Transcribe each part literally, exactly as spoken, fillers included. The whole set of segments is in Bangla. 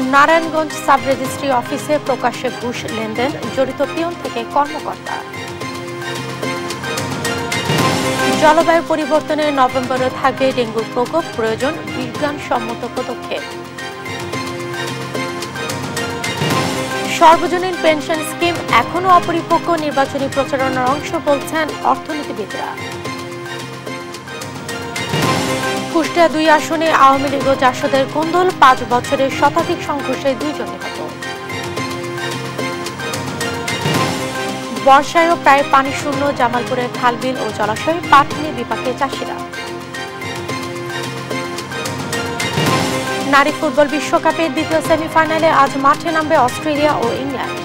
নারায়ণগঞ্জ সাব রেজিস্ট্রি অফিসে প্রকাশ্যে ঘুষ লেনদেন জড়িত পিয়ন থেকে কর্মকর্তা। জলবায়ু পরিবর্তনে নভেম্বরে থাকবে ডেঙ্গুর প্রকোপ, প্রয়োজন বিজ্ঞানসম্মত পদক্ষেপ। সর্বজনীন পেনশন স্কিম এখনো অপরিপক্ব, নির্বাচনী প্রচারণার অংশ বলছেন অর্থনীতিবিদরা। কুষ্টিয়া দুই আসনে আওয়ামী লীগ ও জাসদের কোন্দল, পাঁচ বছরের শতাধিক সংঘর্ষে দুইজন নিহত। বর্ষায়ও প্রায় পানি শূন্য জামালপুরের খালবিল ও জলাশয়ে, পাট নিয়ে বিপাকে চাষিরা। নারী ফুটবল বিশ্বকাপের দ্বিতীয় সেমিফাইনালে আজ মাঠে নামবে অস্ট্রেলিয়া ও ইংল্যান্ড।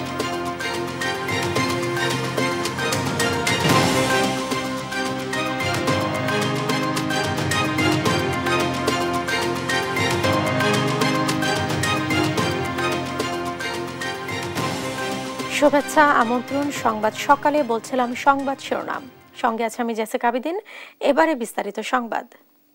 শুভেচ্ছা, আমন্ত্রণ। সংবাদ সকালে বলছিলাম সংবাদ শিরোনাম, সঙ্গে আছে আমি জেসিকা আবিদিন। এবারে বিস্তারিত সংবাদ।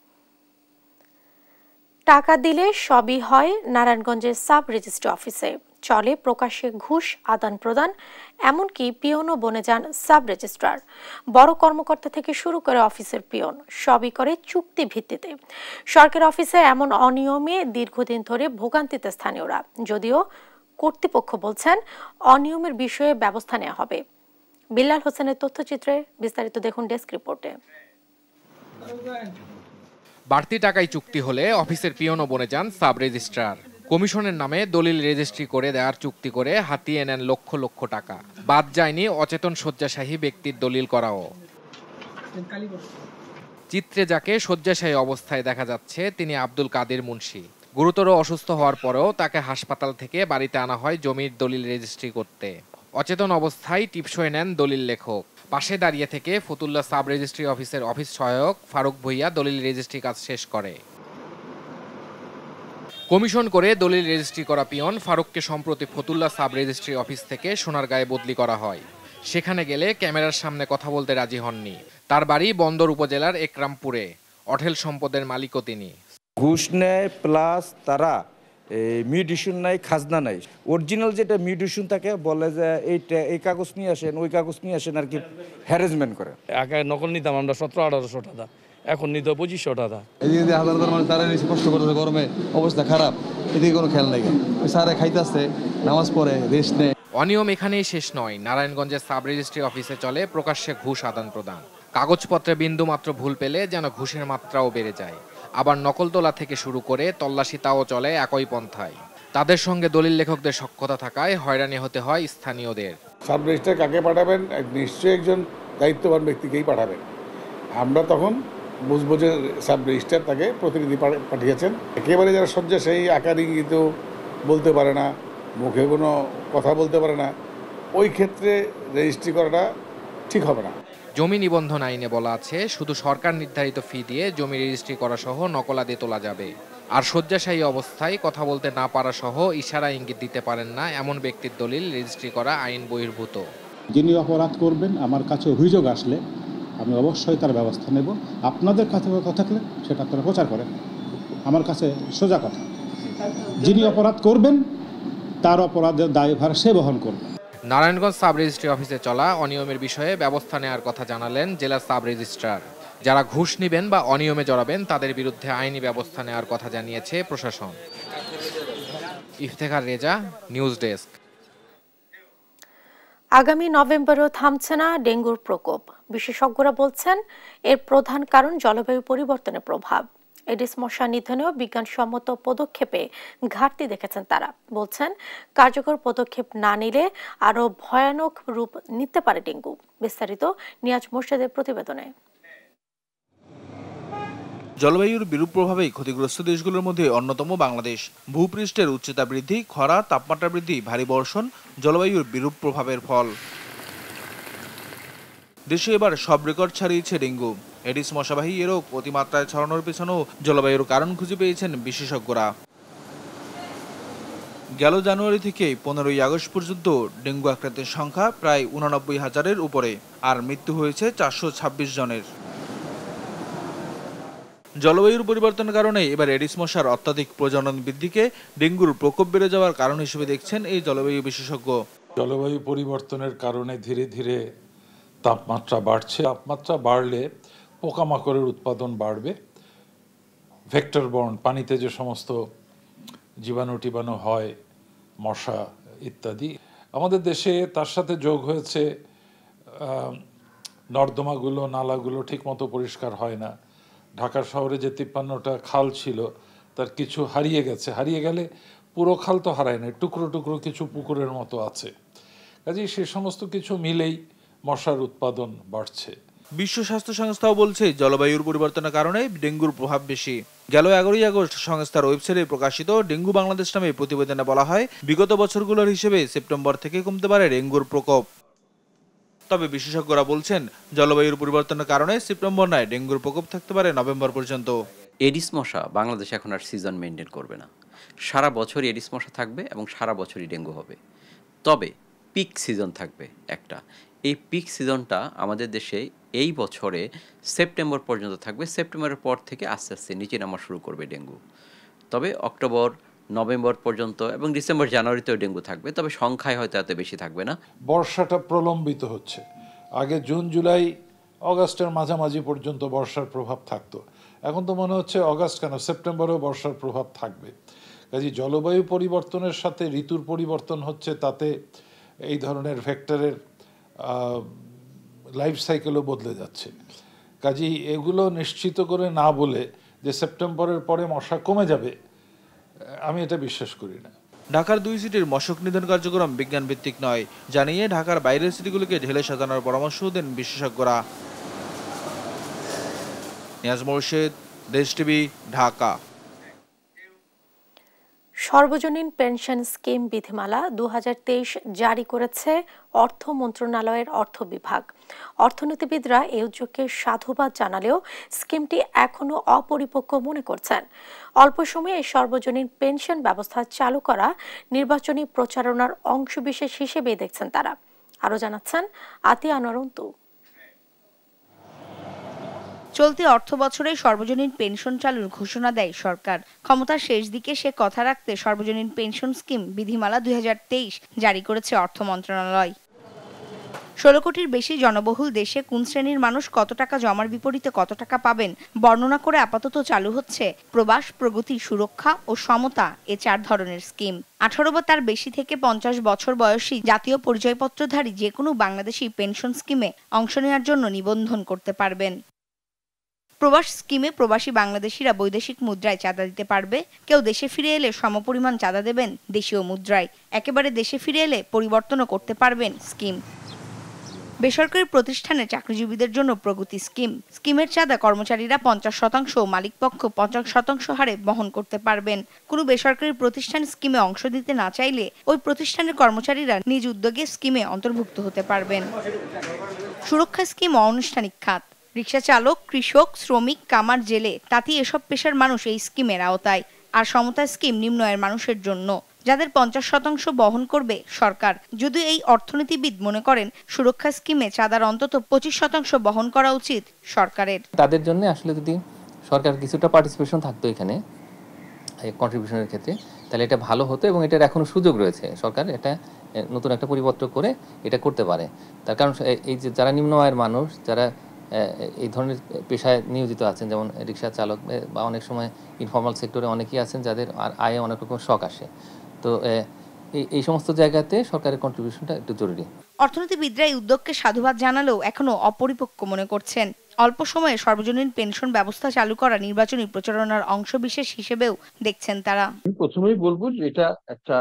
টাকা দিলে সবই হয় নারায়ণগঞ্জের সাব রেজিস্ট্রি অফিসে, চলে প্রকাশ্যে ঘুষ আদান প্রদান, এমনকি পিয়নও বনে যান সাব রেজিস্ট্রার। বড় কর্মকর্তা থেকে শুরু করে অফিসের পিয়ন সবই করে চুক্তি ভিত্তিতে। সরকারি অফিসে এমন অনিয়মে দীর্ঘদিন ধরে ভোগান্তিতে স্থানীয়রা, যদিও কর্তৃপক্ষ বলছেন অনিয়মের বিষয়ে ব্যবস্থা নেওয়া হবে। বিল্লাল হোসেনের তথ্যচিত্রে বিস্তারিত দেখুন ডেস্ক রিপোর্টে। বাড়তি টাকায় চুক্তি হলে অফিসের পিয়নও বনে যান সাব রেজিস্ট্রার। কমিশনের নামে দলিল রেজিস্ট্রি করে দেওয়ার চুক্তি করে হাতিয়ে নেন লক্ষ লক্ষ টাকা। বাদ যায়নি অচেতন শয্যাশায়ী ব্যক্তির দলিল করাও। চিত্রে যাকে শয্যাশায়ী অবস্থায় দেখা যাচ্ছে তিনি আব্দুল কাদের মুন্সি। গুরুতর অসুস্থ হওয়ার পরেও তাকে হাসপাতাল থেকে বাড়িতে আনা হয় জমির দলিল রেজিস্ট্রি করতে। অচেতন অবস্থায় টিপসই নেন দলিল লেখক। পাশে দাঁড়িয়ে থেকে ফতুল্লা সাব রেজিস্ট্রি অফিসের অফিস সহায়ক ফারুক ভুইয়া দলিল রেজিস্ট্রি কাজ শেষ করে। কমিশন করে দলিল রেজিস্ট্রি করা পিয়ন ফারুককে সম্প্রতি ফতুল্লা সাব রেজিস্ট্রি অফিস থেকে সোনারগাঁয়ে বদলি করা হয়। সেখানে গেলে ক্যামেরার সামনে কথা বলতে রাজি হননি। তার বাড়ি বন্দর উপজেলার একরামপুরে, অঢেল সম্পদের মালিকও তিনি। ঘুষ নেয় প্লাস তারা মিউটেশন নাই, খাজনা নাই। অরিজিনাল যেটা মিউটেশন থাকে বলে যে এইটা এই কাগজ নিয়ে আসেন, ওই কাগজ নিয়ে আসেন, আর কি হ্যারাসমেন্ট করে। আগে নকল নিতাম আমরা সতেরো আঠারোশো টাকা, এখন নিতে পঁচিশশো টাকা। এদিকে হাজার হাজার মানুষ তারা এসে কষ্ট করতেছে, গরমে অবস্থা খারাপ, এদিকে কোনো খেয়াল নেই। স্যারে খাইতেছে, নামাজ পড়ে, রেস্ট নেয়। অনিয়ম এখানেই শেষ নয়। নারায়ণগঞ্জের সাব রেজিস্ট্রি অফিসে চলে প্রকাশ্যে ঘুষ আদান প্রদান। কাগজপত্রে বিন্দু মাত্র ভুল পেলে যেন ঘুষের মাত্রাও বেড়ে যায়। আবার নকল তোলা থেকে শুরু করে তল্লাশি তাও চলে একই পন্থায়। তাদের সঙ্গে দলিল লেখকদের সক্ষতা থাকায় হয়রানি হতে হয় স্থানীয়দের। সাব রেজিস্ট্রার কাকে পাঠাবেন? নিশ্চয়ই একজন দায়িত্ববান ব্যক্তিকেই পাঠাবেন। আমরা তখন বুঝবো যে সাব রেজিস্ট্রার তাকে প্রতিনিধি পাঠিয়েছেন। একেবারে যারা শয্যা সেই আকার ইঙ্গিত বলতে পারে না, মুখে কোনো কথা বলতে পারে না, ওই ক্ষেত্রে রেজিস্ট্রি করাটা ঠিক হবে না। জমি নিবন্ধন আইনে বলা আছে শুধু সরকার নির্ধারিত ফি দিয়ে জমি রেজিস্ট্রি করা সহ নকলাদি তোলা যাবে। আর শয্যাশায়ী অবস্থায় কথা বলতে না পারা সহ ইশারা ইঙ্গিত দিতে পারেন না এমন ব্যক্তির দলিল রেজিস্ট্রি করা আইন বহির্ভূত। যিনি অপরাধ করবেন আমার কাছে অভিযোগ আসলে আমি অবশ্যই তার ব্যবস্থা নেব। আপনাদের কাছে কথা থাকলে সেটা আপনারা প্রচার করেন। আমার কাছে সোজা কথা, যিনি অপরাধ করবেন তার অপরাধের দায়ভার সে বহন করবে। নারায়ণগঞ্জ সাব রেজিস্ট্রি অফিসে চলা অনিয়মের বিষয়ে ব্যবস্থা নেওয়ার কথা জানালেন জেলা সাব রেজিস্ট্রার। যারা ঘুষ নেবেন বা অনিয়মে জড়াবেন তাদের বিরুদ্ধে আইনি ব্যবস্থা নেওয়ার কথা জানিয়েছে প্রশাসন। Iftekhar Reza, news desk. আগামী নভেম্বরেও থামছে না ডেঙ্গুর প্রকোপ। বিশেষজ্ঞরা বলছেন এর প্রধান কারণ জলবায়ু পরিবর্তনের প্রভাব। এডিস মশা নিধনেও বিজ্ঞানসম্মত পদক্ষেপে ঘাটতি দেখেছেন তারা। বলছেন কার্যকর পদক্ষেপ না নিলে আরো ভয়ানক রূপ নিতে পারে ডেঙ্গু। বিস্তারিত নিয়াজ মোর্শেদের প্রতিবেদনে। জলবায়ুর বিরূপ প্রভাবেই ক্ষতিগ্রস্ত দেশগুলোর মধ্যে অন্যতম বাংলাদেশ। ভূপৃষ্ঠের উচ্চতা বৃদ্ধি, খরা, তাপমাত্রা বৃদ্ধি, ভারী বর্ষণ জলবায়ুর বিরূপ প্রভাবের ফল। দেশে এবার সব রেকর্ড ছাড়িয়েছে ডেঙ্গু। এডিস মশাবাহী এ রোগ অতিমাত্রায় ছড়ানোর পেছনেও জলবায়ুর কারণ খুঁজে পেয়েছেন বিশেষজ্ঞরা। গেল জানুয়ারি থেকে পনেরোই আগস্ট পর্যন্ত ডেঙ্গু আক্রান্তের সংখ্যা প্রায় উনানব্বই হাজারের উপরে, আর মৃত্যু হয়েছে চারশো ছাব্বিশ জনের। জলবায়ুর পরিবর্তনের কারণে এবার এডিস মশার অত্যাধিক প্রজনন বৃদ্ধিকে ডেঙ্গুর প্রকোপ বেড়ে যাওয়ার কারণ হিসেবে দেখছেন এই জলবায়ু বিশেষজ্ঞ। জলবায়ু পরিবর্তনের কারণে ধীরে ধীরে তাপমাত্রা বাড়ছে। তাপমাত্রা বাড়লে পোকামাকড়ের উৎপাদন বাড়বে, ভেক্টর বর্ন, পানিতে যে সমস্ত জীবাণু টিবাণু হয়, মশা ইত্যাদি। আমাদের দেশে তার সাথে যোগ হয়েছে নর্দমাগুলো, নালাগুলো ঠিকমতো পরিষ্কার হয় না। ঢাকা শহরে যে তিপ্পান্নটা খাল ছিল তার কিছু হারিয়ে গেছে। হারিয়ে গেলে পুরো খাল তো হারায় না, টুকরো টুকরো কিছু পুকুরের মতো আছে। কাজেই সে সমস্ত কিছু মিলেই মশার উৎপাদন বাড়ছে। বিশ্ব স্বাস্থ্য সংস্থাও বলছে জলবায়ুর পরিবর্তনের কারণে ডেঙ্গুর প্রভাব বেশি। গেল এগারোই আগস্ট সংস্থার ওয়েবসাইটে প্রকাশিত ডেঙ্গু বাংলাদেশ নামে প্রতিবেদনে বলা হয়, বিগত বছরগুলোর হিসেবে সেপ্টেম্বর থেকে কমতে পারে ডেঙ্গুর প্রকোপ। তবে বিশেষজ্ঞরা বলছেন জলবায়ুর পরিবর্তনের কারণে সেপ্টেম্বর নয়, ডেঙ্গুর প্রকোপ থাকতে পারে নভেম্বর পর্যন্ত। এডিস মশা বাংলাদেশ এখন আর সিজন মেনটেন করবে না, সারা বছরই এডিস মশা থাকবে এবং সারা বছরই ডেঙ্গু হবে। তবে পিক সিজন থাকবে একটা, এই পিক সিজনটা আমাদের দেশে এই বছরে সেপ্টেম্বর পর্যন্ত থাকবে। সেপ্টেম্বরের পর থেকে আস্তে আস্তে নিচে নামা শুরু করবে ডেঙ্গু। তবে অক্টোবর নভেম্বর পর্যন্ত এবং ডিসেম্বর জানুয়ারিতেও ডেঙ্গু থাকবে, তবে সংখ্যায় হয়তো এত বেশি থাকবে না। বর্ষাটা প্রলম্বিত হচ্ছে। আগে জুন জুলাই অগাস্টের মাঝামাঝি পর্যন্ত বর্ষার প্রভাব থাকতো, এখন তো মনে হচ্ছে অগাস্ট কেন সেপ্টেম্বরেও বর্ষার প্রভাব থাকবে। কাজে জলবায়ু পরিবর্তনের সাথে ঋতুর পরিবর্তন হচ্ছে, তাতে এই ধরনের ভেক্টরের লাইফ সাইকেলও বদলে যাচ্ছে। কাজেই এগুলো নিশ্চিত করে না বলে যে সেপ্টেম্বরের পরে মশা কমে যাবে, আমি এটা বিশ্বাস করি না। ঢাকার দুই সিটির মশক নিধন কার্যক্রম বিজ্ঞান ভিত্তিক নয় জানিয়ে ঢাকার বাইরের সিটিগুলোকে ঢেলে সাজানোর পরামর্শ দেন বিশেষজ্ঞরা। নিয়াজ মোর্শেদ, দেশ টিভি, ঢাকা। সর্বজনীন পেনশন স্কিম বিধিমালা দু হাজার তেইশ জারি করেছে অর্থ মন্ত্রণালয়ের অর্থ বিভাগ। অর্থনীতিবিদরা এই উদ্যোগকে সাধুবাদ জানালেও স্কিমটি এখনো অপরিপক্ব মনে করছেন। অল্প সময়ে এই সর্বজনীন পেনশন ব্যবস্থা চালু করা নির্বাচনী প্রচারণার অংশবিশেষ হিসেবেই দেখছেন তারা। আরো জানাচ্ছেন আতিয়া আনোয়ার অন্তু। চলতি অর্থ বছরে সর্বজনীন পেনশন চালুর ঘোষণা দেয় সরকার। ক্ষমতার শেষ দিকে সে কথা রাখতে সর্বজনীন পেনশন স্কিম বিধিমালা দুই হাজার তেইশ জারি করেছে অর্থ মন্ত্রণালয়। ষোলো কোটির বেশি জনবহুল দেশে কোন শ্রেণীর মানুষ কত টাকা জমার বিপরীতে কত টাকা পাবেন বর্ণনা করে আপাতত চালু হচ্ছে প্রবাস, প্রগতি, সুরক্ষা ও সমতা এ চার ধরনের স্কিম। আঠারো বা তার বেশি থেকে পঞ্চাশ বছর বয়সী জাতীয় পরিচয়পত্রধারী যে কোনো বাংলাদেশি পেনশন স্কিমে অংশ নেওয়ার জন্য নিবন্ধন করতে পারবেন। প্রবাস স্কিমে প্রবাসী বাংলাদেশিরা বৈদেশিক মুদ্রায় চাঁদা দিতে পারবে। কেউ দেশে ফিরে এলে সমপরিমাণ চাঁদা দেবেন দেশীয় মুদ্রায়। একেবারে দেশে ফিরে এলে পরিবর্তনও করতে পারবেন স্কিম। বেসরকারি প্রতিষ্ঠানে চাকরিজীবীদের জন্য প্রগতি স্কিম। স্কিমের চাঁদা কর্মচারীরা পঞ্চাশ শতাংশ ও মালিকপক্ষ পঞ্চাশ শতাংশ হারে বহন করতে পারবেন। কোনো বেসরকারি প্রতিষ্ঠান স্কিমে অংশ নিতে না চাইলে ওই প্রতিষ্ঠানের কর্মচারীরা নিজ উদ্যোগে স্কিমে অন্তর্ভুক্ত হতে পারবেন। সুরক্ষা স্কিম অনানুষ্ঠানিক খাত। রিক্সা চালক, কৃষক, শ্রমিক, কামার, জেলে তাতেই এসব পেশার মানুষ এই স্কিমের আওতায়। আর সমতা স্কিম নিম্ন আয়ের মানুষের জন্য, যাদের পঞ্চাশ শতাংশ বহন করবে সরকার। যদিও এই অর্থনীতিবিদ মনে করেন সুরক্ষা স্কিমে চাঁদার অন্তত পঁচিশ শতাংশ বহন করা উচিত সরকারের। তাদের জন্য আসলে যদি সরকার কিছুটা পার্টিসিপেশন থাকতো এখানে কন্ট্রিবিউশনের ক্ষেত্রে, তাহলে এটা ভালো হতো এবং এটার এখনো সুযোগ রয়েছে। সরকার এটা নতুন একটা পরিবর্তন করে এটা করতে পারে। তার কারণ এই যে যারা নিম্ন আয়ের মানুষ, যারা এই ধরনের পেশায় নিয়োজিত আছেন, যেমন রিক্সা চালক বা অনেক সময় ইনফর্মাল সেক্টরে অনেকেই আছেন যাদের আয়ে অনেক রকম শখ আসে, তো এই সমস্ত জায়গাতে সরকারের কন্ট্রিবিউশনটা একটু জরুরি। অর্থনীতিবিদরা এই উদ্যোগকে সাধুবাদ জানালেও এখনো অপরিপক্ক মনে করছেন। অল্প সময়ে সর্বজনীন পেনশন ব্যবস্থা চালু করা নির্বাচনী প্রচারণার অংশবিশেষ হিসেবেও দেখছেন তারা। প্রথমেই বলবো যে এটা একটা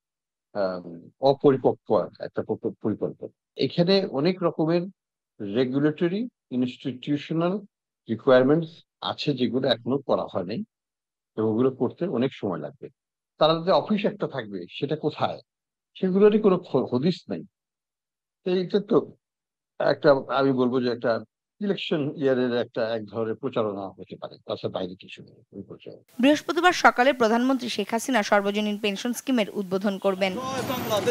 অপরিপক্ক একটা পরিকল্পনা। এখানে অনেক রকমের রেগুলেটরি ইনস্টিটিউশনাল রিকোয়ারমেন্টস আছে যেগুলো এখনো করা হয়নি এবং ওগুলো করতে অনেক সময় লাগবে। তারা যে অফিস একটা থাকবে সেটা কোথায়, সেগুলোরই কোনো হদিস নেই। এইটা তো একটা, আমি বলবো যে একটা ইলেকশন ইয়ারের একটা এক ধরনের প্রচারণা হতে পারে, তাছাড়া বাইরে কিছু নেই। বৃহস্পতিবার সকালে প্রধানমন্ত্রী শেখ হাসিনা সর্বজনীন পেনশন স্কিমের উদ্বোধন করবেন।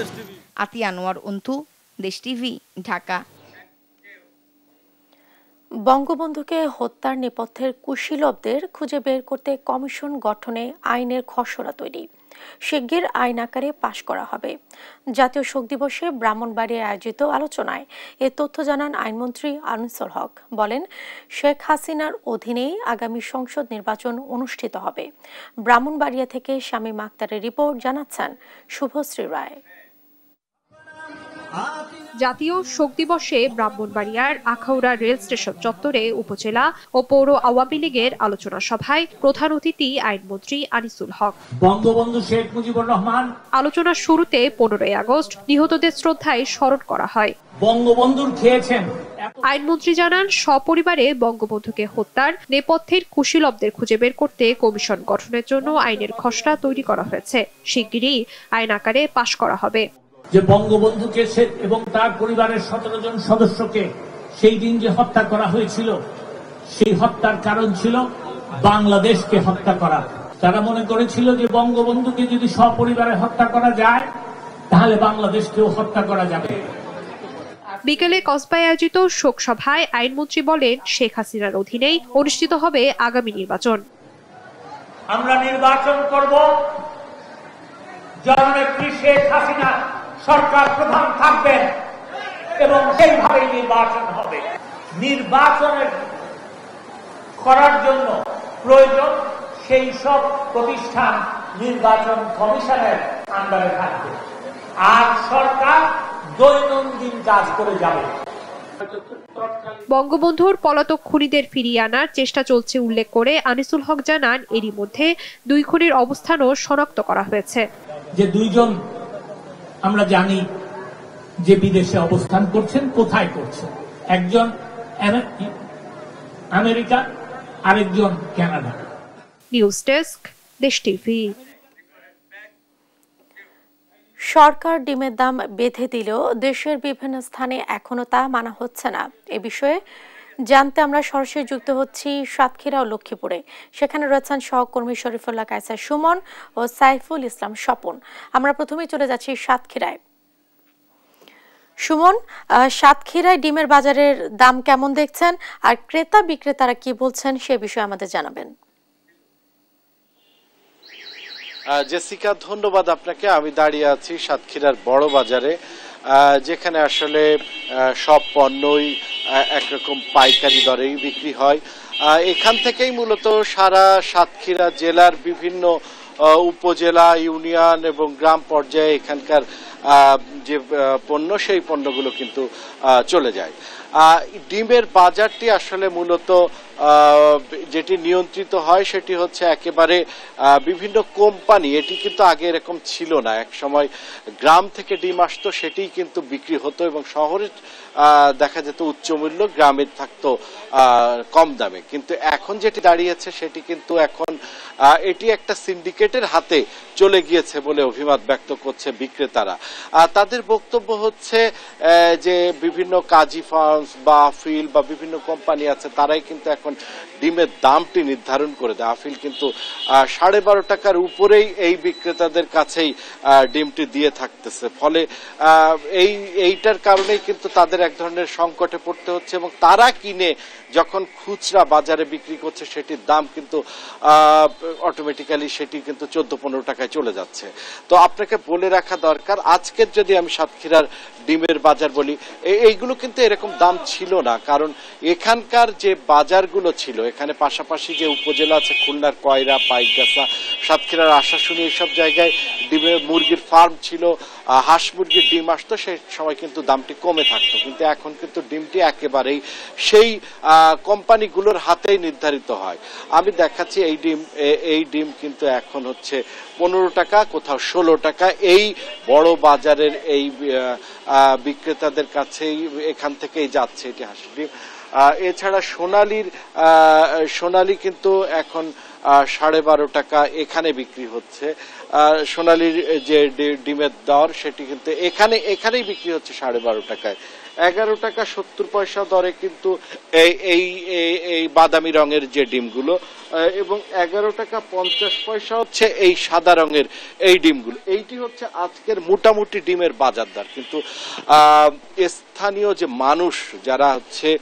আতিয়া আনোয়ার অন্তু, দেশ টিভি, ঢাকা। বঙ্গবন্ধুকে হত্যার নেপথ্যের কুশীলবদের খুঁজে বের করতে কমিশন গঠনে আইনের খসড়া তৈরি, শিগগির আইন আকারে পাশ করা হবে। জাতীয় শোক দিবসে ব্রাহ্মণবাড়িয়ায় আয়োজিত আলোচনায় এ তথ্য জানান আইনমন্ত্রী আনিসুল হক। বলেন, শেখ হাসিনার অধীনেই আগামী সংসদ নির্বাচন অনুষ্ঠিত হবে। ব্রাহ্মণবাড়িয়া থেকে শামীম আক্তারের রিপোর্ট, জানাচ্ছেন শুভশ্রী রায়। জাতীয় শোক দিবসে ব্রাহ্মণবাড়িয়ার আখাউড়া রেল স্টেশন চত্বরে উপজেলা ও পৌর আওয়ামী লীগের আলোচনা সভায় প্রধান অতিথি আইনমন্ত্রী আনিসুল হক। বঙ্গবন্ধু শেখ মুজিবুর রহমান আলোচনার শুরুতে পনেরোই আগস্ট নিহতদের শ্রদ্ধায় স্মরণ করা হয়। বঙ্গবন্ধুর খেয়েছেন। আইনমন্ত্রী জানান, সপরিবারে বঙ্গবন্ধুকে হত্যার নেপথ্যের কুশীলবদের খুঁজে বের করতে কমিশন গঠনের জন্য আইনের খসড়া তৈরি করা হয়েছে, শিগগিরই আইন আকারে পাশ করা হবে। যে বঙ্গবন্ধুকে এবং তার পরিবারের সতেরো জন সদস্যকে সেই দিন যে হত্যা করা হয়েছিল, সেই হত্যার কারণ ছিল বাংলাদেশকে হত্যা করা। তারা মনে করেছিল যে বঙ্গবন্ধুকে যদি সপরিবারে হত্যা করা যায়, তাহলে বাংলাদেশকেও হত্যা করা যাবে। বিকেলে কসবায় আয়োজিত শোক সভায় আইনমন্ত্রী বলেন, শেখ হাসিনার অধীনেই অনুষ্ঠিত হবে আগামী নির্বাচন। আমরা নির্বাচন করব, জননেত্রী শেখ হাসিনা সরকার প্রধান থাকবেন এবং সেইভাবেই নির্বাচন হবে। নির্বাচনের করার জন্য প্রয়োজন সেই সব প্রতিষ্ঠান নির্বাচন কমিশনের আন্ডারে থাকবে, আর সরকার দৈনন্দিন কাজ করে যাবে। বঙ্গবন্ধুর পলাতক খুনিদের ফিরিয়ে আনার চেষ্টা চলছে উল্লেখ করে আনিসুল হক জানান, এরই মধ্যে দুই খুনির অবস্থানও শনাক্ত করা হয়েছে। যে দুইজন আমরা জানি যে বিদেশে অবস্থান করছেন, কোথায় করছেন, একজন আমেরিকা, আরেকজন Canada. News desk, Desh TV. সরকার ডিমের দাম বেঁধে দিলেও দেশের বিভিন্ন স্থানে এখনো তা মানা হচ্ছে না। এ বিষয়ে জানতে আমরা সরাসরি যুক্ত হচ্ছি সাতক্ষীরা ও লক্ষ্মীপুরে। সেখানে রয়েছেন সহকর্মী শরীফুল্লাহ কায়সার সুমন ও সাইফুল ইসলাম স্বপন। আমরা প্রথমেই চলে যাচ্ছি সাতক্ষীরায়। সুমন, সাতক্ষীরায় ডিমের বাজারের দাম কেমন দেখছেন, আর ক্রেতা বিক্রেতারা কি বলছেন সে বিষয়ে আমাদের জানাবেন। জেসিকা, ধন্যবাদ আপনাকে। আমি দাঁড়িয়ে আছি সাতক্ষীরার বড় বাজারে, যেখানে আসলে সব পণ্যই একরকম পাইকারি দরেই বিক্রি হয়। এখান থেকেই মূলত সারা সাতক্ষীরা জেলার বিভিন্ন উপজেলা, ইউনিয়ন এবং গ্রাম পর্যায়ে এখানকার যে পণ্য, সেই পণ্যগুলো কিন্তু চলে যায়। ডিমের বাজারটি আসলে মূলত যেটি নিয়ন্ত্রিত হয় সেটি হচ্ছে একেবারে বিভিন্ন কোম্পানি। এটি কিন্তু আগে এরকম ছিল না। এক সময় গ্রাম থেকে ডিম আসতো, সেটিই কিন্তু বিক্রি হতো এবং শহরে দেখা যেত উচ্চ মূল্য, গ্রামে থাকতো কম দামে। কিন্তু এখন যেটি দাঁড়িয়েছে সেটি কিন্তু এখন এটি একটা সিন্ডিকেটের হাতে চলে গিয়েছে বলে অভিমত ব্যক্ত করছে বিক্রেতারা। তাদের বক্তব্য হচ্ছে যে বিভিন্ন কাজী ফার্মস বা আফিল বা বিভিন্ন কোম্পানি আছে, তারাই কিন্তু এখন ডিমের দামটি নির্ধারণ করে দেয়। আফিল কিন্তু সাড়ে বারো টাকার উপরেই এই বিক্রেতাদের কাছেই ডিমটি দিয়ে থাকতেছে। ফলে এই এইটার কারণেই কিন্তু তাদের এক ধরনের সংকটে পড়তে হচ্ছে এবং তারা কিনে যখন খুচরা বাজারে বিক্রি করছে সেটির দাম কিন্তু অটোমেটিক্যালি সেটি কিন্তু চোদ্দ পনেরো টাকায় চলে যাচ্ছে। তো আপনাকে বলে রাখা দরকার, আজকের যদি আমি সাতক্ষীরার ডিমের বাজার বলি, এইগুলো কিন্তু এরকম দাম ছিল না। কারণ এখানকার যে বাজারগুলো ছিল, এখানে পাশাপাশি যে উপজেলা আছে, খুলনার কয়রা, পাইকগাছা, সাতক্ষীরার আশাশুনি, এইসব জায়গায় ডিমের মুরগির ফার্ম ছিল, হাঁস মুরগির ডিম আসতো, সেই সময় কিন্তু দামটি কমে থাকতো। কিন্তু এখন কিন্তু ডিমটি একেবারেই সেই কোম্পানিগুলোর হাতেই নির্ধারিত হয়। আমি দেখাচ্ছি এই ডিম, এই ডিম কিন্তু এখন হচ্ছে পনেরো টাকা, কোথাও ষোলো টাকা, এই বড় বাজারের এই বিক্রেতাদের কাছেই এখান থেকেই যাচ্ছে এটি হাঁস ডিম। এছাড়া সোনালির সোনালি কিন্তু এখন সাড়ে বারো টাকা এখানে বিক্রি হচ্ছে। সোনালির যে ডিমের দর সেটি কিন্তু এখানে এখানেই বিক্রি হচ্ছে সাড়ে বারো টাকায়। এগারো টাকা সত্তর পয়সা দরে কিন্তু এই এই বাদামি রঙের যে ডিমগুলো, এবং এগারো টাকা পঞ্চাশ পয়সা হচ্ছে এই সাদা রঙের এই ডিমগুলো। এইটি হচ্ছে আজকের মোটামুটি ডিমের বাজার দর। কিন্তু স্থানীয় যে মানুষ যারা হচ্ছে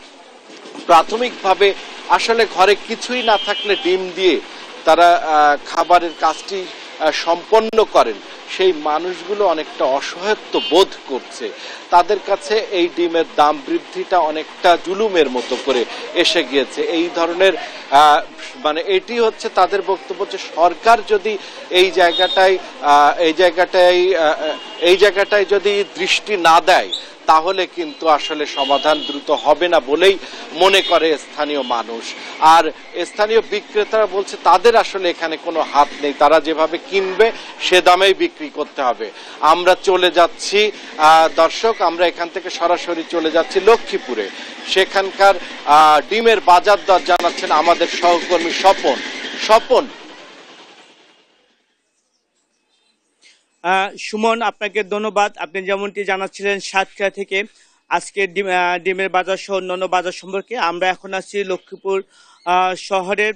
প্রাথমিকভাবে আসলে ঘরে কিছুই না থাকলে ডিম দিয়ে তারা খাবারের কাজটি সম্পন্ন করেন, সেই মানুষগুলো অনেকটা অসহায়ত্ব বোধ করছে। তাদের কাছে এই ডিমের দাম বৃদ্ধিটা অনেকটা জুলুমের মতো করে এসে গিয়েছে। এই ধরনের মানে এটি হচ্ছে তাদের বক্তব্য যে সরকার যদি এই জায়গাটায় এই জায়গাটায় এই জায়গাটায় যদি দৃষ্টি না দেয় তাহলে কিন্তু আসলে সমাধান দ্রুত হবে না বলেই মনে করে স্থানীয় মানুষ। আর স্থানীয় বিক্রেতারা বলছে তাদের আসলে এখানে কোনো হাত নেই, তারা যেভাবে কিনবে সে দামেই বিক্রি করতে হবে। আমরা চলে যাচ্ছি দর্শক, আমরা এখান থেকে সরাসরি চলে যাচ্ছি লক্ষ্মীপুরে। সেখানকার ডিমের বাজার দর জানাচ্ছেন আমাদের সহকর্মী স্বপন। স্বপন, সুমন, আপনাকে ধন্যবাদ। আপনি যেমনটি জানাচ্ছিলেন সাতক্ষীরা থেকে আজকে ডিমের বাজার সহ অন্যান্য বাজার সম্পর্কে, আমরা এখন আছি লক্ষ্মীপুর শহরের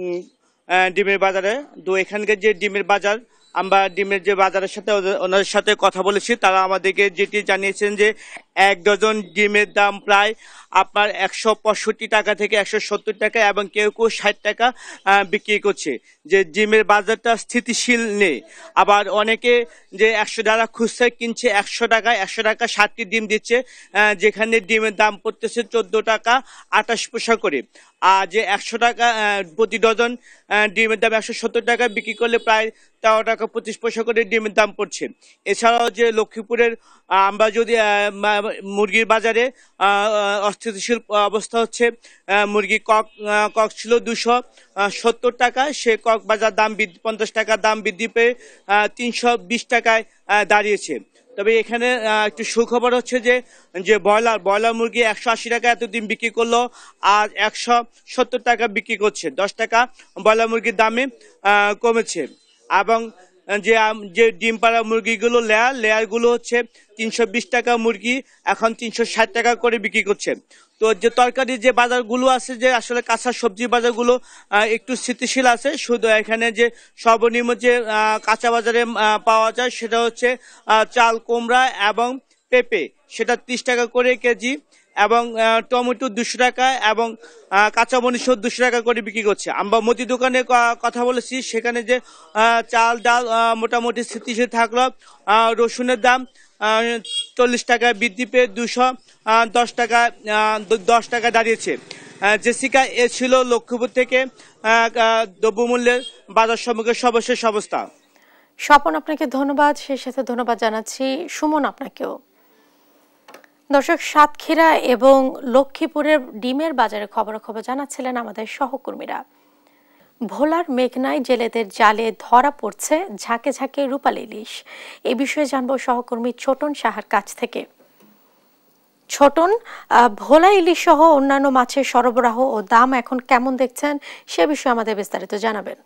ডিমের বাজারে। তো এখানকার যে ডিমের বাজার, আমরা ডিমের যে বাজারের সাথে ওনাদের সাথে কথা বলেছি, তারা আমাদেরকে যেটি জানিয়েছেন যে এক ডজন ডিমের দাম প্রায় আপনার একশো পঁয়ষট্টি টাকা থেকে একশো সত্তর টাকা এবং কেউ কেউ ষাট টাকা বিক্রি করছে। যে ডিমের বাজারটা স্থিতিশীল নেই। আবার অনেকে যে একশো টাকা খুচরা কিনছে একশো টাকা একশো টাকা ষাটটি ডিম দিচ্ছে, যেখানে ডিমের দাম পড়তেছে চোদ্দো টাকা আঠাশ পয়সা করে। আর যে একশো টাকা প্রতি ডজন ডিমের দাম একশো সত্তর টাকা বিক্রি করলে প্রায় তেরো টাকা পঁচিশ পয়সা করে ডিমের দাম পড়ছে। এছাড়াও যে লক্ষ্মীপুরের আমরা যদি মুরগির বাজারে অস্থিতিশীল অবস্থা হচ্ছে, মুরগি কক কক ছিল দুশো সত্তর টাকা, সে কক বাজার দাম বৃদ্ধি পঞ্চাশ টাকা দাম বৃদ্ধি পেয়ে তিনশো বিশ টাকায় দাঁড়িয়েছে। তবে এখানে একটু সুখবর হচ্ছে যে যে ব্রয়লার ব্রয়লার মুরগি একশো আশি টাকা এতদিন বিক্রি করলো, আর একশো সত্তর টাকা বিক্রি করছে, দশ টাকা ব্রয়লার মুরগির দামে কমেছে। এবং যে যে ডিম পাড়া মুরগিগুলো লেয়ার লেয়ারগুলো হচ্ছে তিনশো বিশ টাকা মুরগি এখন তিনশো ষাট টাকা করে বিক্রি করছে। তো যে তরকারি যে বাজারগুলো আছে, যে আসলে কাঁচা সবজি বাজারগুলো একটু স্থিতিশীল আছে। শুধু এখানে যে সর্বনিম্ন যে কাঁচা বাজারে পাওয়া যায় সেটা হচ্ছে চাল, কুমড়া এবং পেঁপে, সেটা ত্রিশ টাকা করে কেজি, এবং টমেটো দুশো টাকা এবং কাঁচা মরিচও দুশো টাকা করে বিক্রি করছে। আমরা মুদি দোকানে কথা বলেছি, সেখানে যে চাল ডাল মোটামুটি স্থিতিশীল থাকলো। রসুনের দাম চল্লিশ টাকা বৃদ্ধি পেয়ে দুশো দশ টাকা দশ টাকা দাঁড়িয়েছে। জেসিকা, এ ছিল লক্ষ্মীপুর থেকে দ্রব্যমূল্যের বাজার সম্পর্কে সর্বশেষ অবস্থা। স্বপন, আপনাকে ধন্যবাদ। সেই সাথে ধন্যবাদ জানাচ্ছি সুমন আপনাকেও। দর্শক, সাতক্ষীরা এবং লক্ষ্মীপুরের ডিমের বাজারে খবরাখবর জানাচ্ছিলেন আমাদের সহকর্মীরা। ভোলার মেঘনায় জেলেদের জালে ধরা পড়ছে ঝাঁকে ঝাঁকে রূপালী ইলিশ। এ বিষয়ে জানবো সহকর্মী ছোটন সাহার কাছ থেকে। ছোটন, ভোলা ইলিশ সহ অন্যান্য মাছের সরবরাহ ও দাম এখন কেমন দেখছেন সে বিষয়ে আমাদের বিস্তারিত জানাবেন।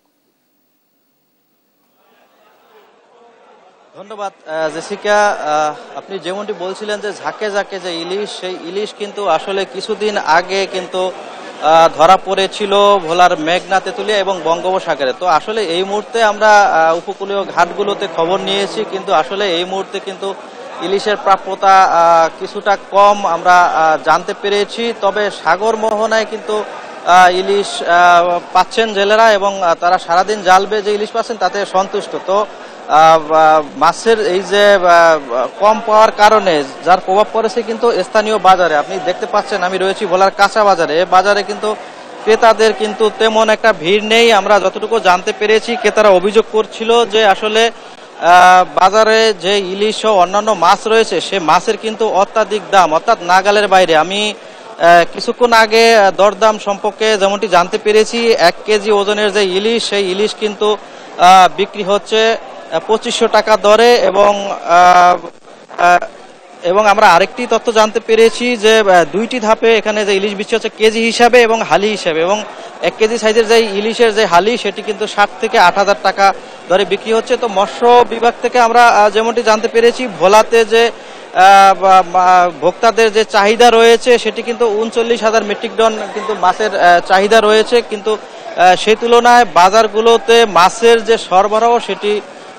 ধন্যবাদ জেসিকা। আপনি যেমনটি বলছিলেন যে ঝাঁকে ঝাঁকে যে ইলিশ, সেই ইলিশ কিন্তু আসলে কিছুদিন আগে কিন্তু ধরা পড়েছিল ভোলার মেঘনা, তেঁতুলিয়া এবং বঙ্গোপসাগরে। তো আসলে এই মুহূর্তে আমরা উপকূলীয় ঘাটগুলোতে খবর নিয়েছি, কিন্তু আসলে এই মুহূর্তে কিন্তু ইলিশের প্রাপ্যতা কিছুটা কম আমরা জানতে পেরেছি। তবে সাগর মোহনায় কিন্তু ইলিশ পাচ্ছেন জেলেরা এবং তারা সারাদিন জাল বেয়ে যে ইলিশ পাচ্ছেন তাতে সন্তুষ্ট। তো মাছের এই যে কম পাওয়ার কারণে যার প্রভাব পড়েছে কিন্তু স্থানীয় বাজারে। আপনি দেখতে পাচ্ছেন আমি রয়েছি ভোলার কাঁচা বাজারে। বাজারে কিন্তু ক্রেতাদের কিন্তু তেমন একটা ভিড় নেই। আমরা যতটুকু জানতে পেরেছি, ক্রেতারা অভিযোগ করছিল যে আসলে বাজারে যে ইলিশ ও অন্যান্য মাছ রয়েছে সে মাছের কিন্তু অত্যাধিক দাম, অর্থাৎ নাগালের বাইরে। আমি কিছুক্ষণ আগে দরদাম সম্পর্কে যেমনটি জানতে পেরেছি, এক কেজি ওজনের যে ইলিশ, সেই ইলিশ কিন্তু বিক্রি হচ্ছে পঁচিশশো টাকা দরে এবং এবং আমরা আরেকটি তথ্য জানতে পেরেছি যে দুইটি ধাপে এখানে যে ইলিশ বিক্রি হচ্ছে কেজি হিসাবে এবং হালি হিসাবে। এবং এক কেজি সাইজের যে ইলিশের যে হালি সেটি কিন্তু ষাট থেকে আট হাজার টাকা দরে বিক্রি হচ্ছে। তো মৎস্য বিভাগ থেকে আমরা যেমনটি জানতে পেরেছি, ভোলাতে যে ভোক্তাদের যে চাহিদা রয়েছে সেটি কিন্তু উনচল্লিশ হাজার মেট্রিক টন কিন্তু মাছের চাহিদা রয়েছে, কিন্তু সেই তুলনায় বাজারগুলোতে মাছের যে সরবরাহ সেটি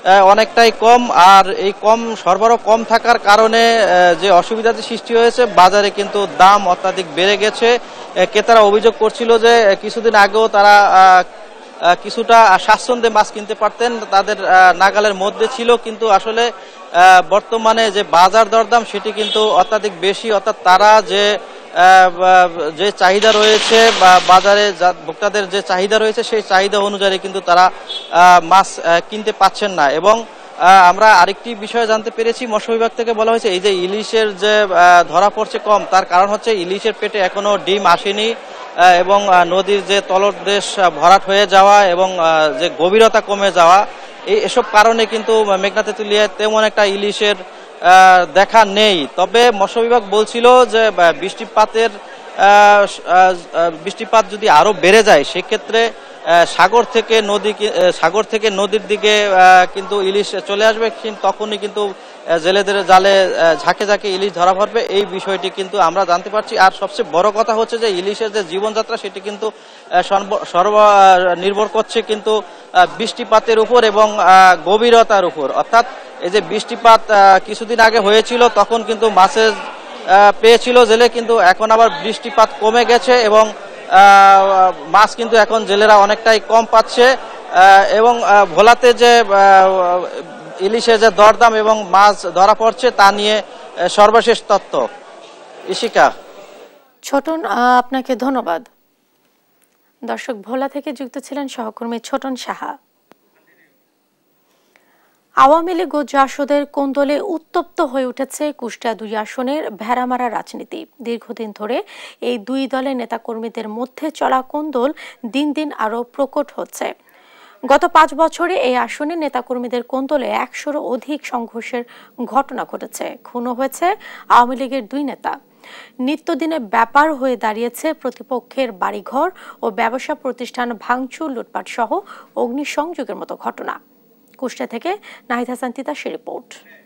অনেকটাই কম। আর এই কম সরবরাহ কম থাকার কারণে যে অসুবিধাটি সৃষ্টি হয়েছে, বাজারে কিন্তু দাম অত্যাধিক বেড়ে গেছে। ক্রেতারা অভিযোগ করছিল যে কিছুদিন আগেও তারা কিছুটা স্বাচ্ছন্দ্যে মাছ কিনতে পারতেন, তাদের নাগালের মধ্যে ছিল, কিন্তু আসলে বর্তমানে যে বাজার দরদাম সেটি কিন্তু অত্যাধিক বেশি। অর্থাৎ তারা যে যে চাহিদা রয়েছে বা বাজারে ভোক্তাদের যে চাহিদা রয়েছে সেই চাহিদা অনুযায়ী কিন্তু তারা মাছ কিনতে পাচ্ছেন না। এবং আমরা আরেকটি বিষয় জানতে পেরেছি, মৎস্য বিভাগ থেকে বলা হয়েছে এই যে ইলিশের যে ধরা পড়ছে কম, তার কারণ হচ্ছে ইলিশের পেটে এখনো ডিম আসেনি এবং নদীর যে তলদেশ ভরাট হয়ে যাওয়া এবং যে গভীরতা কমে যাওয়া, এই এসব কারণে কিন্তু মেঘনা তেঁতুলিয়ায় তেমন একটা ইলিশের দেখা নেই। তবে মৎস্য বিভাগ বলছিল যে বৃষ্টিপাতের বৃষ্টিপাত যদি আরো বেড়ে যায় সেক্ষেত্রে সাগর থেকে নদী সাগর থেকে নদীর দিকে কিন্তু ইলিশ চলে আসবে, তখনই কিন্তু জেলেদের জালে ঝাঁকে ঝাঁকে ইলিশ ধরা পড়বে, এই বিষয়টি কিন্তু আমরা জানতে পারছি। আর সবচেয়ে বড় কথা হচ্ছে যে ইলিশের যে জীবনযাত্রা সেটি কিন্তু সর্ব নির্ভর করছে কিন্তু বৃষ্টিপাতের উপর এবং গভীরতার উপর। অর্থাৎ এই যে বৃষ্টিপাত কিছুদিন আগে হয়েছিল তখন কিন্তু মাছের পেয়েছিল জেলে, কিন্তু এখন আবার বৃষ্টিপাত কমে গেছে এবং মাছ কিন্তু এখন জেলেরা অনেকটাই কম পাচ্ছে। এবং ভোলাতে যে ইলিশের যে দরদাম এবং মাছ ধরা পড়ছে তা নিয়ে সর্বশেষ তথ্য। ইশিকা। ছোটন, আপনাকে ধন্যবাদ। দর্শক, ভোলা থেকে যুক্ত ছিলেন সহকর্মী ছোটন সাহা। আওয়ামী লীগ ও জাসদের কোন্দলে উত্তপ্ত হয়ে উঠেছে কুষ্টিয়া দুই আসনের ভেড়ামারা রাজনীতি। দীর্ঘদিন ধরে এই দুই দলের নেতাকর্মীদের মধ্যে চলা কোন্দল দিন দিন আরো প্রকট হচ্ছে। গত পাঁচ বছরে এই আসনে নেতাকর্মীদের কোন্দলে একশোরও অধিক সংঘর্ষের ঘটনা ঘটেছে। খুনও হয়েছে আওয়ামী লীগের দুই নেতা। নিত্যদিনের ব্যাপার হয়ে দাঁড়িয়েছে প্রতিপক্ষের বাড়িঘর ও ব্যবসা প্রতিষ্ঠান ভাঙচুর, লুটপাট সহ অগ্নিসংযোগের মতো ঘটনা। কুষ্টিয়া থেকে নাহিদ হাসান তিতাসের রিপোর্ট।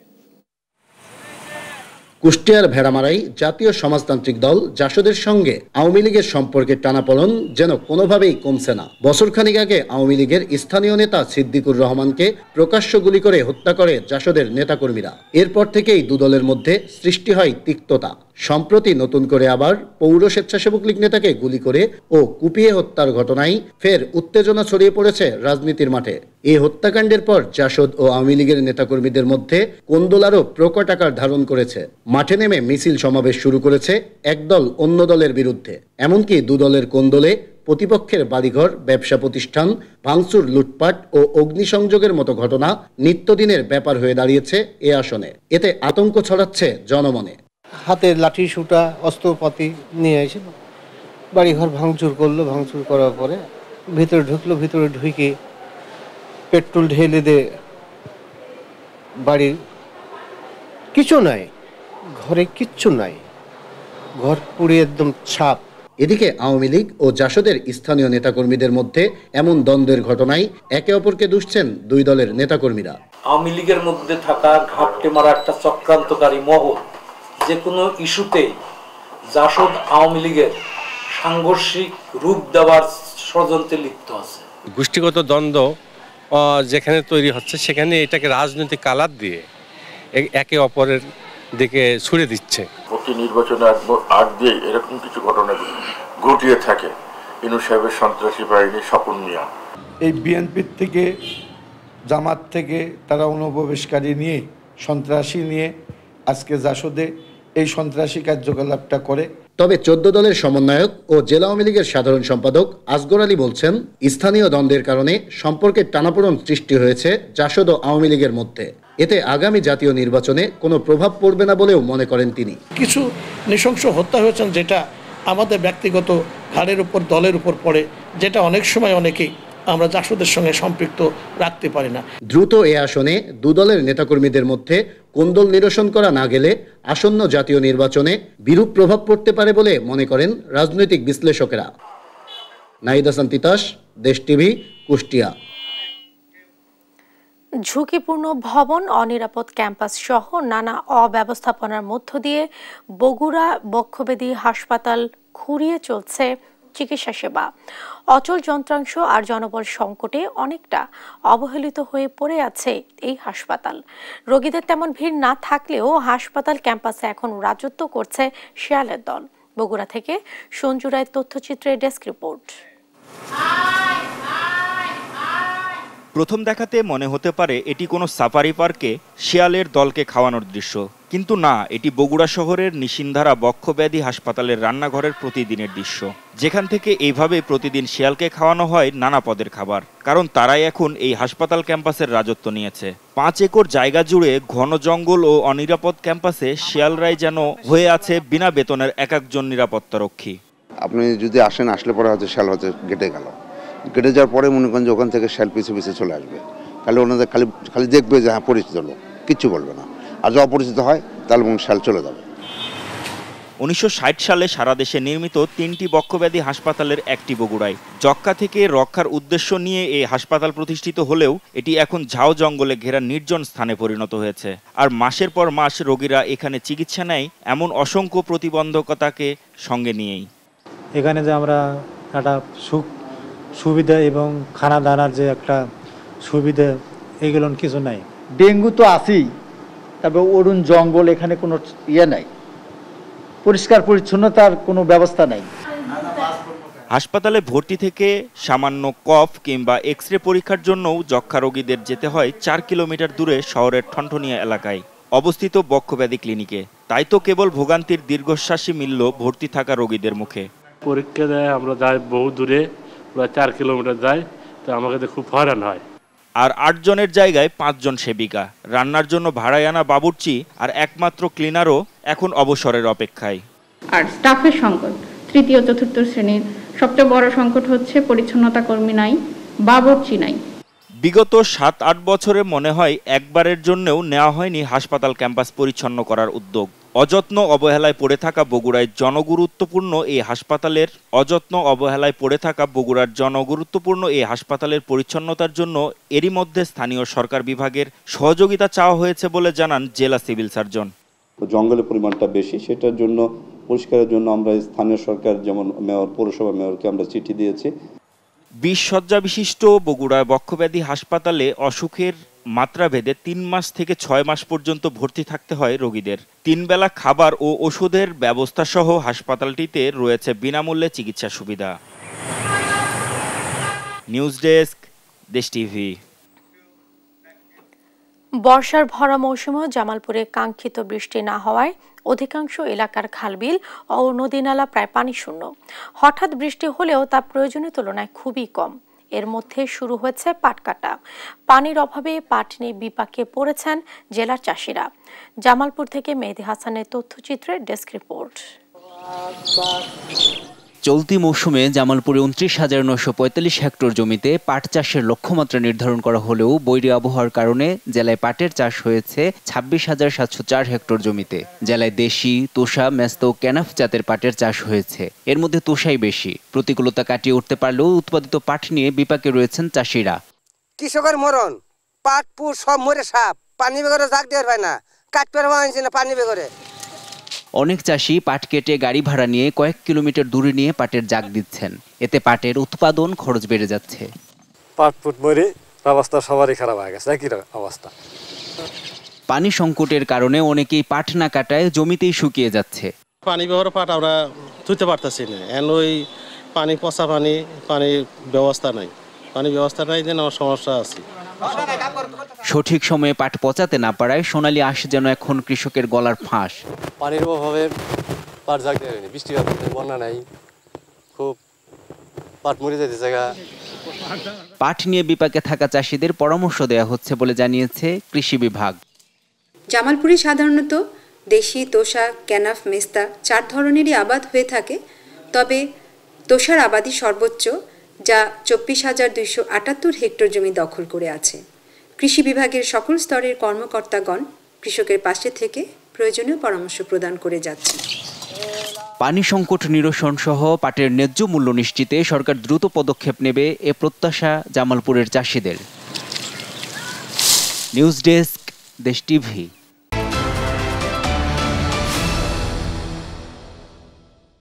কুষ্টিয়ার ভেড়ামারাই জাতীয় সমাজতান্ত্রিক দল জাসদের সঙ্গে আওয়ামী লীগের সম্পর্কের টানাপোড়েন যেন কোনোভাবেই কমছে না। বছরখানেক আগে আওয়ামী লীগের স্থানীয় নেতা সিদ্দিকুর রহমানকে প্রকাশ্য গুলি করে হত্যা করে জাসদের নেতাকর্মীরা। এরপর থেকেই দুদলের মধ্যে সৃষ্টি হয় তিক্ততা। সম্প্রতি নতুন করে আবার পৌর স্বেচ্ছাসেবক লীগ নেতাকে গুলি করে ও কুপিয়ে হত্যার ঘটনায় ফের উত্তেজনা ছড়িয়ে পড়েছে রাজনীতির মাঠে। এই হত্যাকাণ্ডের পর জাসদ ও আওয়ামী লীগের নেতাকর্মীদের মধ্যে কোন্দল আরও প্রকট আকার ধারণ করেছে। মাঠে নেমে মিছিল সমাবেশ শুরু করেছে একদল অন্য দলের বিরুদ্ধে। এমনকি দুদলের কোন্দলে প্রতিপক্ষের বাড়িঘর, ব্যবসা প্রতিষ্ঠান ভাঙচুর, লুটপাট ও অগ্নিসংযোগের মতো ঘটনা নিত্যদিনের ব্যাপার হয়ে দাঁড়িয়েছে এ আসনে। এতে আতঙ্ক ছড়াচ্ছে জনমনে। হাতে লাঠি সুটা অস্ত্রপাতি নিয়ে এসে বাড়িঘর ভাঙচুর করলো। ভাঙচুর করার পরে ভিতরে ঢুকলো। ভিতরে ঢুকে পেট্রোল ঢেলে দে বাড়ির কিছু নাই, ঘরে কিচ্ছু নাই, ঘর পুড়ে একদম ছাপ। এদিকে আওয়ামী লীগ ও জাসদের স্থানীয় নেতাকর্মীদের মধ্যে এমন দ্বন্দ্বের ঘটনায় একে অপরকে দুষছেন দুই দলের নেতাকর্মীরা। আওয়ামী লীগের মধ্যে থাকা ঘাপটে মারা একটা চক্রান্তকারী মহল যে কোনো ইস্যুতে জাসদ আওয়ামী লীগের সাংঘর্ষিক রূপ দেওয়ার ষড়যন্ত্রে লিপ্ত আছে। গোষ্ঠীগত দ্বন্দ্ব যেখানে তৈরি হচ্ছে সেখানে এটাকে রাজনৈতিক কালার দিয়ে একে অপরের দিকে ছুড়ে দিচ্ছে। প্রতি নির্বাচনের আগ দিয়ে এরকম কিছু ঘটনা ঘটিয়ে থাকে ইনু সাহেবের সন্ত্রাসী বাহিনী স্বপন মিয়া। এই বিএনপির থেকে, জামাত থেকে তারা অনুপ্রবেশকারী নিয়ে, সন্ত্রাসী নিয়ে আজকে জাসদে এই সন্ত্রাসী কার্যকলাপটা করে। তবে চোদ্দ দলের সমন্বয়ক ও জেলা আওয়ামী লীগের সাধারণ সম্পাদক আসগর আলী বলছেন, স্থানীয় দ্বন্দ্বের কারণে সম্পর্কের টানাপোড়েন সৃষ্টি হয়েছে জাসদ ও আওয়ামী লীগের মধ্যে। এতে আগামী জাতীয় নির্বাচনে কোনো প্রভাব পড়বে না বলেও মনে করেন তিনি। কিছু নৃশংস হত্যা হয়েছেন যেটা আমাদের ব্যক্তিগত ঘাড়ের উপর, দলের উপর পড়ে, যেটা অনেক সময় অনেকেই আমরা জাসদের সঙ্গে সম্পৃক্ত রাখতে পারি না। দ্রুত এ আসনে দুদলের নেতাকর্মীদের মধ্যে কোন্দল নিরসন করা না গেলে আসন্ন জাতীয় নির্বাচনে বিরূপ প্রভাব পড়তে পারে বলে মনে করেন রাজনৈতিক বিশ্লেষকেরা। নাহিদ হাসান তিতাস, দেশ টিভি, কুষ্টিয়া। ঝুঁকিপূর্ণ ভবন, অনিরাপদ ক্যাম্পাস সহ নানা অব্যবস্থাপনার মধ্য দিয়ে বগুড়া বক্ষব্যাধি হাসপাতাল খুঁড়িয়ে চলছে চিকিৎসা সেবা। অচল যন্ত্রাংশ আর জনবল সংকটে অনেকটা অবহেলিত হয়ে পড়ে আছে এই হাসপাতাল। রোগীদের তেমন ভিড় না থাকলেও হাসপাতাল ক্যাম্পাসে এখন রাজত্ব করছে শিয়ালের দল। বগুড়া থেকে সঞ্জু রায়ের তথ্যচিত্রের ডেস্ক রিপোর্ট। প্রথম দেখাতে মনে হতে পারে এটি কোনো সাফারি পার্কে শিয়ালের দলকে খাওয়ানোর দৃশ্য, কিন্তু না, এটি বগুড়া শহরের নিশিন্ধারা বক্ষব্যাধি হাসপাতালের রান্নাঘরের প্রতিদিনের দৃশ্য, যেখান থেকে এইভাবে প্রতিদিন শিয়ালকে খাওয়ানো হয় নানা পদের খাবার, কারণ তারাই এখন এই হাসপাতাল ক্যাম্পাসের রাজত্ব নিয়েছে। পাঁচ একর জায়গা জুড়ে ঘন জঙ্গল ও অনিরাপদ ক্যাম্পাসে শিয়ালরাই যেন হয়ে আছে বিনা বেতনের এক একজন নিরাপত্তারক্ষী। আপনি যদি আসেন, আসলে পরে হয়তো শিয়াল হয়তো গেটে গেল, গেটে যাওয়ার পরে মনে করেন যে ওখান থেকে শিয়াল পিছু পিছু চলে আসবে, খালি ওনাদের খালি খালি দেখবে যে হ্যাঁ পরিচিত লোক, কিচ্ছু বলবে না। আর যদি অপরিচিত হয় তাহলে শিয়াল চলে যাবে। উনিশশো ষাট সালে সারা দেশে নির্মিত তিনটি বক্ষব্যাধি হাসপাতালের একটি বগুড়ায়। যক্ষ্মা থেকে রক্ষার উদ্দেশ্য নিয়ে এই হাসপাতাল প্রতিষ্ঠিত হলেও এটি এখন ঝাউ জঙ্গলে ঘেরা নির্জন স্থানে পরিণত হয়েছে। আর মাসের পর মাস রোগীরা এখানে চিকিৎসা নেয় এমন অসংখ্য প্রতিবন্ধকতাকে সঙ্গে নিয়েই। এখানে যে আমরা একটা সুখ সুবিধা এবং খানা দানার যে একটা সুবিধা, এগুলো কিছু নাই। ডেঙ্গু তো আছেই, তবে অরুণ জঙ্গল, এখানে কোনো ইয়ে নাই, পরিষ্কার পরিচ্ছন্নতার কোনো ব্যবস্থা নাই। হাসপাতালে ভর্তি থেকে সামান্য কফ কিংবা এক্স রে পরীক্ষার জন্যও যক্ষ্মা রোগীদের যেতে হয় চার কিলোমিটার দূরে শহরের ঠনঠনিয়া এলাকায় অবস্থিত বক্ষব্যাধি ক্লিনিকে। তাই তো কেবল ভোগান্তির দীর্ঘশ্বাসই মিলল ভর্তি থাকা রোগীদের মুখে। পরীক্ষা দেয়, আমরা যাই বহু দূরে, প্রায় চার কিলোমিটার যাই, তো আমাকে খুব হয়রান হয়। আর আটজনের জায়গায় পাঁচজন সেবিকা, রান্নার জন্য ভাড়ায় আনা বাবুর্চি আর একমাত্র ক্লিনারও এখন অবসরের অপেক্ষায়। আর স্টাফের সংকট তৃতীয় চতুর্থ শ্রেণীর সবচেয়ে বড় সংকট হচ্ছে পরিচ্ছন্নতা কর্মী নাই, বাবুর্চি নাই। বিগত সাত আট বছরে মনে হয় একবারের জন্যও নেওয়া হয়নি হাসপাতাল ক্যাম্পাস পরিচ্ছন্ন করার উদ্যোগ। অযত্ন অবহেলায় পড়ে থাকা বগুড়ায় জনগুরুত্বপূর্ণ এই হাসপাতালের অযত্ন অবহেলায় পড়ে থাকা বগুড়ার জনগুরুত্বপূর্ণ এই হাসপাতালের পরিচ্ছন্নতার জন্য এরই মধ্যে স্থানীয় সরকার বিভাগের সহযোগিতা চাওয়া হয়েছে বলে জানান জেলা সিভিল সার্জন। জঙ্গলের পরিমাণটা বেশি, সেটার জন্য পরিষ্কারের জন্য আমরা স্থানীয় সরকার যেমন মেয়র, পৌরসভা মেয়রকে আমরা চিঠি দিয়েছি। বিশ শয্যা বিশিষ্ট বগুড়া বক্ষব্যাধি হাসপাতালে অসুখের মাত্রা ভেদে তিন মাস থেকে ছয় মাস পর্যন্ত ভর্তি থাকতে হয় রোগীদের। তিন বেলা খাবার ও ওষুধের ব্যবস্থা সহ হাসপাতালটিতে রয়েছে বিনামূল্যে চিকিৎসা সুবিধা। News desk, Desh TV. বর্ষার ভরা মৌসুমে জামালপুরে কাঙ্ক্ষিত বৃষ্টি না হওয়ায় অধিকাংশ এলাকার খালবিল ও নদী-নালা প্রায় পানি শূন্য। হঠাৎ বৃষ্টি হলেও তা প্রয়োজনের তুলনায় খুবই কম। এর মধ্যে শুরু হয়েছে পাট কাটা। পানির অভাবে পাট নিয়ে বিপাকে পড়েছেন জেলার চাষিরা। জামালপুর থেকে মেহেদি হাসানের তথ্যচিত্রে ডেস্ক রিপোর্ট। চলতি মৌসুমে জামালপুরে উনত্রিশ হাজার নয়শো পঁয়তাল্লিশ হেক্টর জমিতে পাট চাষের লক্ষ্যমাত্রা নির্ধারণ করা হলেও বৈরী আবহাওয়ার কারণে জেলায় পাটের চাষ হয়েছে ছাব্বিশ হাজার সাতশো চার হেক্টর জমিতে। জেলায় দেশি, তোষা, মেস্ত ও ক্যানাফ জাতের পাটের চাষ হয়েছে। এর মধ্যে তোষাই বেশি। প্রতিকূলতা কাটিয়ে উঠতে পারলেও উৎপাদিত পাট নিয়ে বিপাকে রয়েছেন চাষিরা। কৃষকের মরণ, পাট পুর সব মরে সাপ, পানি বেগরে জাগ দেওয়ার হয় না, কাটপের হয়েছে না পানি বেগরে। অনেক চাষি পাট কেটে গাড়ি ভাড়া নিয়ে কয়েক কিলোমিটার দূরে নিয়ে পাটের জাগ দিচ্ছেন। এতে পাটের উৎপাদন খরচ বেড়ে যাচ্ছে। পাট ফুট মরে অবস্থা সবারই খারাপ হয়ে গেছে, একই অবস্থা। পানি সংকটের কারণে অনেকেই পাট না কাটায় জমিতেই শুকিয়ে যাচ্ছে। পানি ব্যবহার পাট আমরা ধুতে পারতেছি না, এন ওই পানি পচা পানি, পানির ব্যবস্থা নাই, পানি ব্যবস্থা নাই যেন আমার সমস্যা আছে। সঠিক সময়ে পাট পচাতে না পারায় সোনালী আঁশ যেন এখন কৃষকের গলার ফাঁস। পানির অভাবে পাট জাগ দেয়, বৃষ্টিপাত বন্যা নাই, খুব পাট মরে যেতে জায়গা। পাট নিয়ে বিপাকে থাকা চাষিদের পরামর্শ দেওয়া হচ্ছে বলে জানিয়েছে কৃষি বিভাগ। জামালপুরে সাধারণত দেশি, তোষা, ক্যানাফ, মেস্তা চার ধরনেরই আবাদ হয়ে থাকে। তবে তোষার আবাদই সর্বোচ্চ, যা চব্বিশ হাজার দুইশো আটাত্তর হেক্টর জমি দখল করে আছে। কৃষি বিভাগের সকল স্তরের কর্মকর্তাগণ কৃষকের পাশে থেকে প্রয়োজনীয় পরামর্শ প্রদান করে যাচ্ছে। পানি সংকট নিরসন সহ পাটের ন্যায্য মূল্য নিশ্চিতে সরকার দ্রুত পদক্ষেপ নেবে এ প্রত্যাশা জামালপুরের চাষিদের। News desk, Desh TV.